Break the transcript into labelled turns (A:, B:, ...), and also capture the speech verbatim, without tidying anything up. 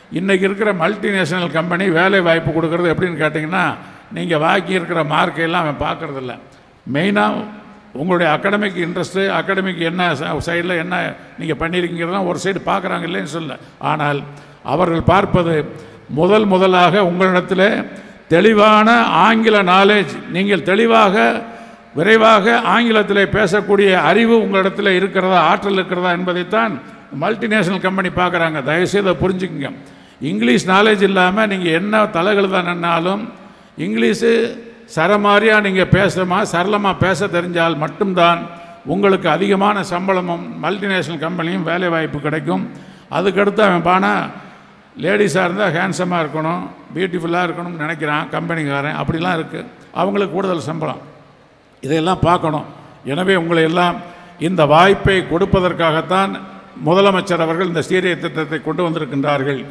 A: இன்றைக்கி இருக்கிற multinational company வேலை வாய்ப்பு கொடுக்குறது எப்படின்னு கேட்டிங்கன்னா, நீங்கள் வாக்கி இருக்கிற மார்க்கையெல்லாம் அவன் பார்க்குறதில்ல. மெயினாக உங்களுடைய அகாடமிக் இன்ட்ரெஸ்ட்டு, அகாடமிக் என்ன சைடில் என்ன நீங்கள் பண்ணியிருக்கீங்கிறதான் ஒரு சைடு பார்க்குறாங்க, இல்லைன்னு சொல்ல. ஆனால் அவர்கள் பார்ப்பது முதல் முதலாக உங்களிடத்தில் தெளிவான ஆங்கில நாலேஜ், நீங்கள் தெளிவாக விரைவாக ஆங்கிலத்தில் பேசக்கூடிய அறிவு உங்களிடத்தில் இருக்கிறதா, ஆற்றல் இருக்கிறதா என்பதைத்தான் மல்டிநேஷ்னல் கம்பெனி பார்க்குறாங்க. தயவுசெய்து அதை புரிஞ்சுக்குங்க. இங்கிலீஷ் நாலேஜ் இல்லாமல் நீங்கள் என்ன தலைகழுதான் என்னாலும், இங்கிலீஷு சரமாரியாக நீங்கள் பேசமா சரளமாக பேச தெரிஞ்சால் மட்டும்தான் உங்களுக்கு அதிகமான சம்பளமும் மல்டிநேஷ்னல் கம்பெனியும் வேலை வாய்ப்பு கிடைக்கும். அதுக்கடுத்து அவன் பானா லேடிஸாக இருந்தால் ஹேண்ட்ஸமாக இருக்கணும், பியூட்டிஃபுல்லாக இருக்கணும்னு நினைக்கிறான் கம்பெனிக்காரன். அப்படிலாம் இருக்குது, அவங்களுக்கு கூடுதல் சம்பளம். இதையெல்லாம் பார்க்கணும். எனவே உங்களை எல்லாம் இந்த வாய்ப்பை கொடுப்பதற்காகத்தான் முதலமைச்சர் அவர்கள் இந்த சீரிய திட்டத்தை கொண்டு வந்திருக்கின்றார்கள்.